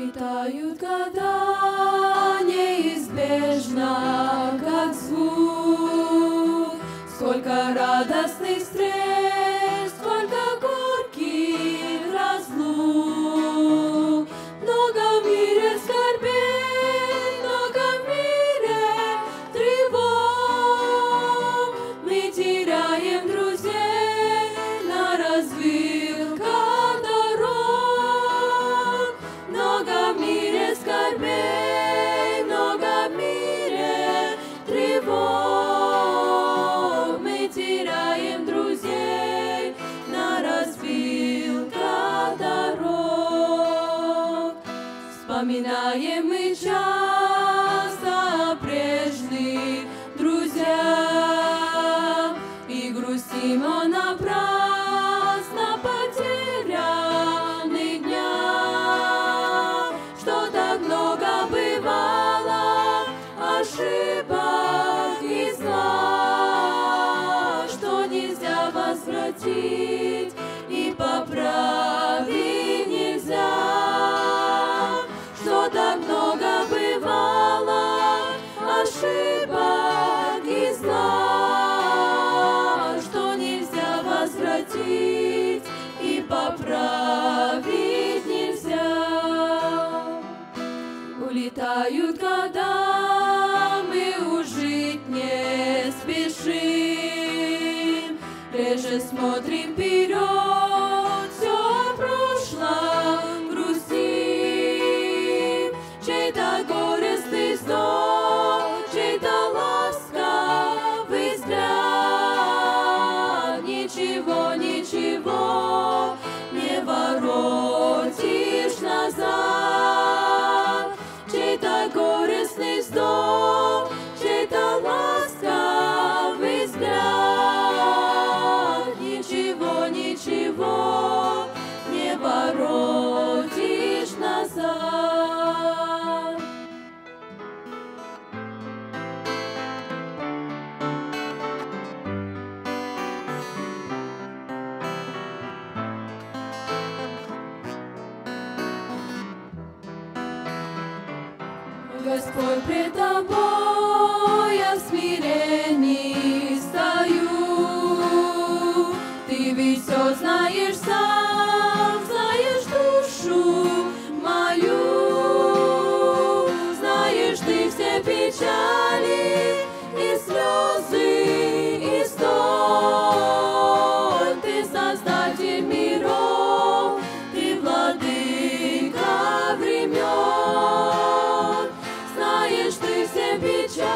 Улетают года неизбежно, как звук. Сколько радостных встреч, сколько горьких разлук. Много в мире скорбей, много в мире тревог. Мы теряем друзей на развилках дорог. Много в мире скорбей, много в мире тревог. Мы теряем друзей на развилках дорог. Вспоминаем мы часто прежних друзья и грустим о напрасно потерянных днях, что так много бывало ошибок и зла, что нельзя возвратить и поправить нельзя, что так много бывало ошибок и зла, что нельзя возвратить и поправить нельзя. Улетают года, мы ужить не спешим, реже смотрим вперед, все о прошлом грустим. Чей-то горестный вздох, чей-то ласковый взгляд, ничего, ничего не воротишь назад. Чей-то горестный вздох, чей-то ласковый взгляд, ничего, ничего не воротишь назад. Господь, пред Тобой я в смирении стою. Ты ведь все знаешь сам, знаешь душу мою. Знаешь Ты все печали и слезы, и столь. Ты создатель миров, Ты владыка времен. Знаешь Ты все печали